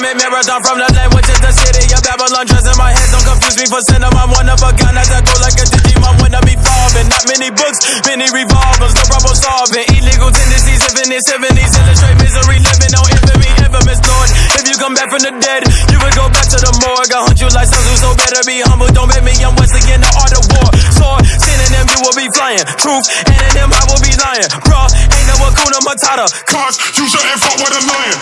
100 marathon from the land, which is the city of Babylon. Dress in my head, don't confuse me for sin. I'm one of a kind as I go like a Digimon when I be falling. Not many books, many revolvers, no problem solving. Illegal tendencies, infinite 70s, illustrate misery, living on infamy, infamous Lord. If you come back from the dead, you would go back to the morgue. I hunt you like Sun Tzu, so better be humble. Don't make me, I'm Wesley in the art of war. Sword, synonym, you will be flying. Truth, anonym, I will be lying. Bruh, ain't no Hakuna Matata. Cause you shouldn't fuck with a lion.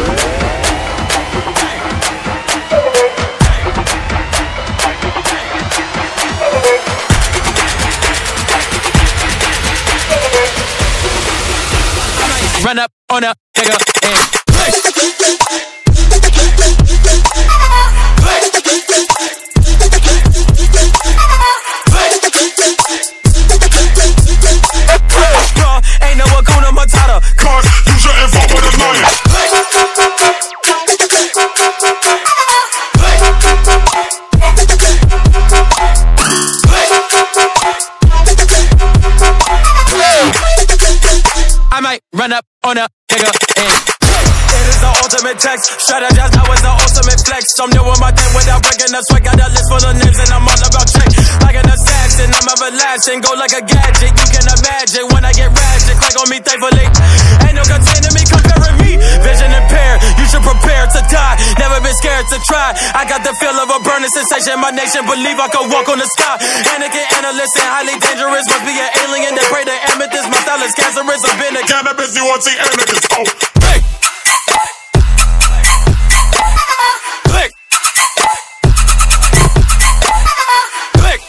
Run up on a nigga and ain't no Hakuna Matata. Cause you shouldn't fuck with a lion. I might run up on a nigga and it is the ultimate text. Strategize now is the ultimate flex. I'm doing my thing without breaking the sweat. Got a list full of names and I'm all about check. Like an assassin, I'm everlasting. Go like a gadget, you can imagine. When I get ratchet, click on me thankfully. Ain't no containing me, comparing me. Vision impaired, you should prepare to die. Never been scared to try. I got the feel of a burning sensation. My nation believe I could walk on the sky. Anakin, analyst, and highly dangerous. Must be an alien that pray to amethyst. My style is cancerous. I've been a Cannabis, you want to see Anakin. Oh, hey. Click. Click.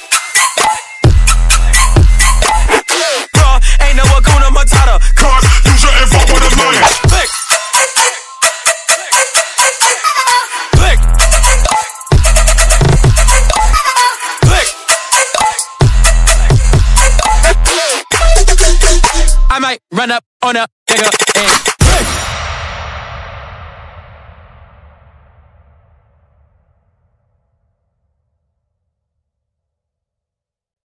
Bruh, ain't no Hakuna Matata. cause you shouldn't fuck with a lion. Click. Click. Click. I might run up on a nigga and